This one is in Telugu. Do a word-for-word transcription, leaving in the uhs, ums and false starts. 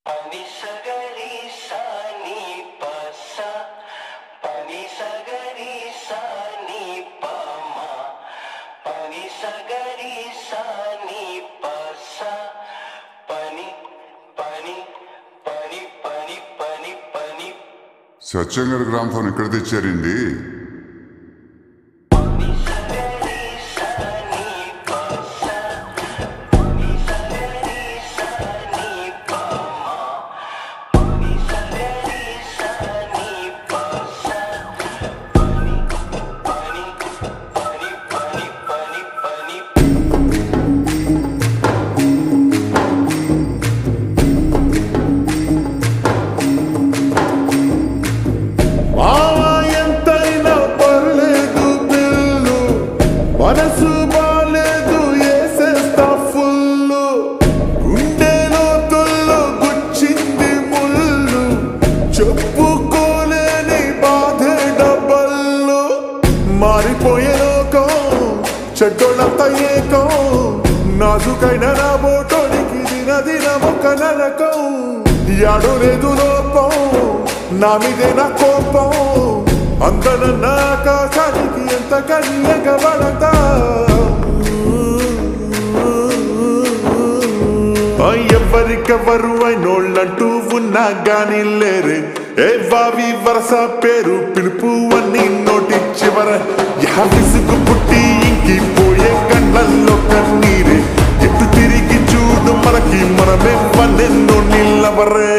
సత్యంగారి గ్రామం ఎక్కడ తెచ్చారండి? చెడ్డోళ్ళంతా ఏకం నాజుకైన నా బోటోనికి దిన దిన మొక్క నరకం యాడో లేదు లోపం నా మీదే నా కోపం అందరన్న ఆకాశానికి ఎంత కన్యకబడతా ఎవరికెవరు అయినోళ్ళంటూ ఉన్నా గాని లేరే ఏ వావి వరస పేరు పిలుపు అన్ని నోటి చివర విసుగు పుట్టి ఇంకిపోయే కళ్ళల్లో కన్నీరే ఎటు తిరిగి చూడు మనకి మనమే పన్నెన్నో నిల్లవరే